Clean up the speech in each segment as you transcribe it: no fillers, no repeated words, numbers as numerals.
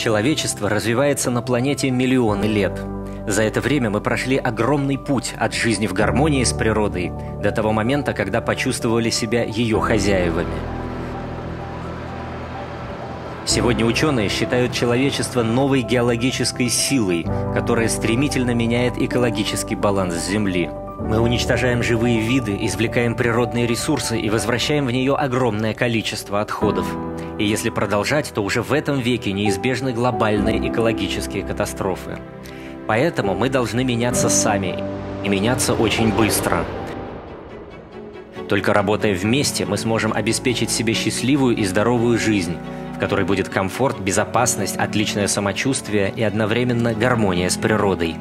Человечество развивается на планете миллионы лет. За это время мы прошли огромный путь от жизни в гармонии с природой до того момента, когда почувствовали себя ее хозяевами. Сегодня ученые считают человечество новой геологической силой, которая стремительно меняет экологический баланс Земли. Мы уничтожаем живые виды, извлекаем природные ресурсы и возвращаем в нее огромное количество отходов. И если продолжать, то уже в этом веке неизбежны глобальные экологические катастрофы. Поэтому мы должны меняться сами, и меняться очень быстро. Только работая вместе, мы сможем обеспечить себе счастливую и здоровую жизнь, в которой будет комфорт, безопасность, отличное самочувствие и одновременно гармония с природой.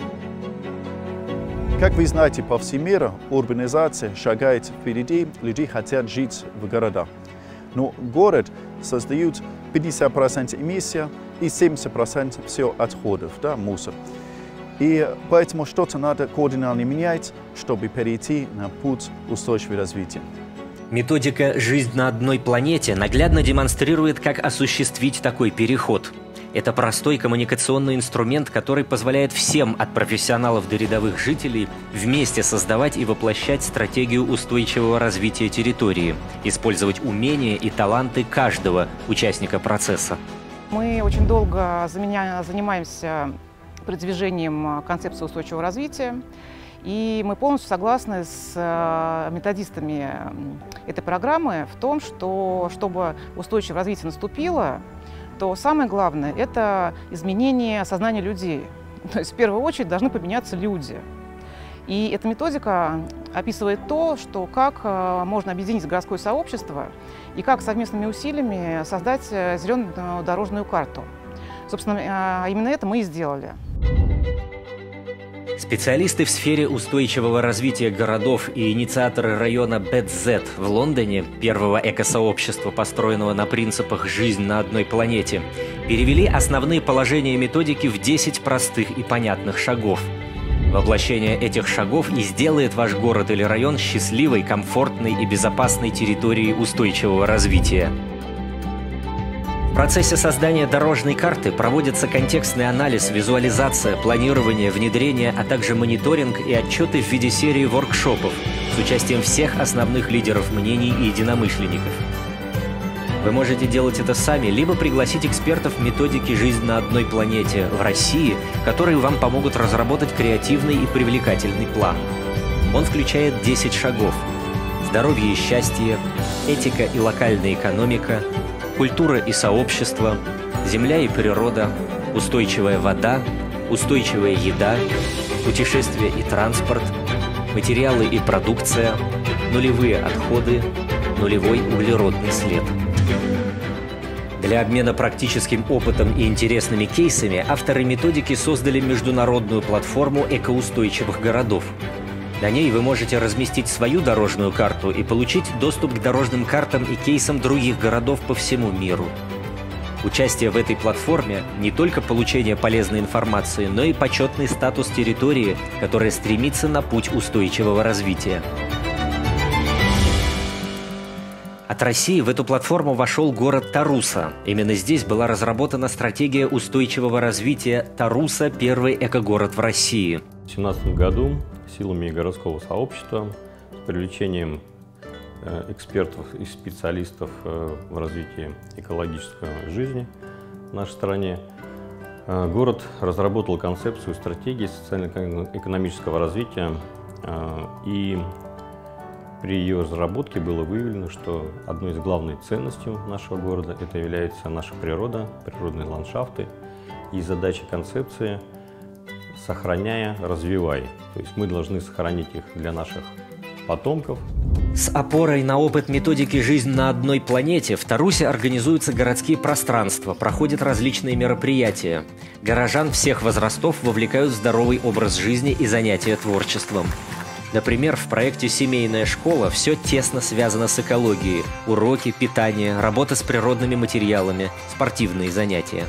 Как вы знаете, по всему миру урбанизация шагает впереди, люди хотят жить в городах. Но город создает 50% эмиссий и 70% всего отходов, да, мусор. И поэтому что-то надо кардинально менять, чтобы перейти на путь устойчивого развития. Методика «Жизнь на одной планете» наглядно демонстрирует, как осуществить такой переход. Это простой коммуникационный инструмент, который позволяет всем, от профессионалов до рядовых жителей, вместе создавать и воплощать стратегию устойчивого развития территории, использовать умения и таланты каждого участника процесса. Мы очень долго занимаемся продвижением концепции устойчивого развития, и мы полностью согласны с методистами этой программы в том, что чтобы устойчивое развитие наступило, то самое главное – это изменение сознания людей. То есть в первую очередь должны поменяться люди. И эта методика описывает то, что как можно объединить городское сообщество и как совместными усилиями создать зеленую дорожную карту. Собственно, именно это мы и сделали. Специалисты в сфере устойчивого развития городов и инициаторы района Бет-Зет в Лондоне, первого экосообщества, построенного на принципах «Жизнь на одной планете», перевели основные положения методики в 10 простых и понятных шагов. Воплощение этих шагов и сделает ваш город или район счастливой, комфортной и безопасной территорией устойчивого развития. В процессе создания дорожной карты проводится контекстный анализ, визуализация, планирование, внедрение, а также мониторинг и отчеты в виде серии воркшопов с участием всех основных лидеров мнений и единомышленников. Вы можете делать это сами, либо пригласить экспертов методики «Жизнь на одной планете» в России, которые вам помогут разработать креативный и привлекательный план. Он включает 10 шагов: здоровье и счастье, этика и локальная экономика, культура и сообщество, земля и природа, устойчивая вода, устойчивая еда, путешествия и транспорт, материалы и продукция, нулевые отходы, нулевой углеродный след. Для обмена практическим опытом и интересными кейсами авторы методики создали международную платформу экоустойчивых городов. На ней вы можете разместить свою дорожную карту и получить доступ к дорожным картам и кейсам других городов по всему миру. Участие в этой платформе – не только получение полезной информации, но и почетный статус территории, которая стремится на путь устойчивого развития. От России в эту платформу вошел город Таруса. Именно здесь была разработана стратегия устойчивого развития «Таруса – первый экогород в России». В 2017 году силами городского сообщества с привлечением экспертов и специалистов в развитии экологической жизни в нашей стране город разработал концепцию стратегии социально-экономического развития, и при ее разработке было выявлено, что одной из главных ценностей нашего города это является наша природа, природные ландшафты, и задача концепции – сохраняя, развивай. То есть мы должны сохранить их для наших потомков. С опорой на опыт методики «Жизнь на одной планете» в Тарусе организуются городские пространства, проходят различные мероприятия. Горожан всех возрастов вовлекают в здоровый образ жизни и занятия творчеством. Например, в проекте «Семейная школа» все тесно связано с экологией: уроки, питание, работа с природными материалами, спортивные занятия.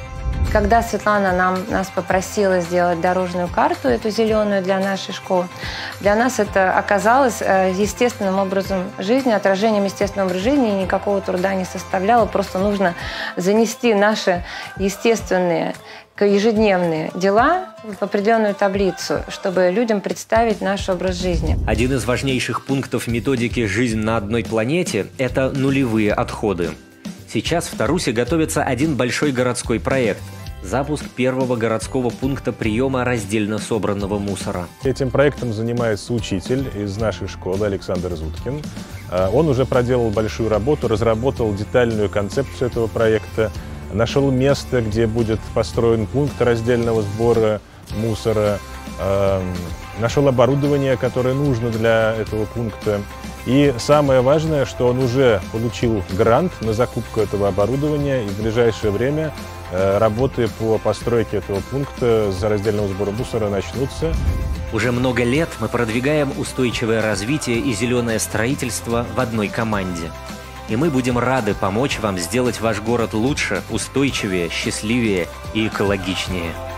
Когда Светлана нас попросила сделать дорожную карту, эту зеленую для нашей школы, для нас это оказалось естественным образом жизни, отражением естественного образа жизни, и никакого труда не составляло. Просто нужно занести наши естественные ежедневные дела в определенную таблицу, чтобы людям представить наш образ жизни. Один из важнейших пунктов методики «Жизнь на одной планете» – это нулевые отходы. Сейчас в Тарусе готовится один большой городской проект – запуск первого городского пункта приема раздельно собранного мусора. Этим проектом занимается учитель из нашей школы Александр Зуткин. Он уже проделал большую работу, разработал детальную концепцию этого проекта, нашел место, где будет построен пункт раздельного сбора мусора, нашел оборудование, которое нужно для этого пункта. И самое важное, что он уже получил грант на закупку этого оборудования, и в ближайшее время работы по постройке этого пункта за раздельного сбора мусора начнутся. Уже много лет мы продвигаем устойчивое развитие и зеленое строительство в одной команде. И мы будем рады помочь вам сделать ваш город лучше, устойчивее, счастливее и экологичнее.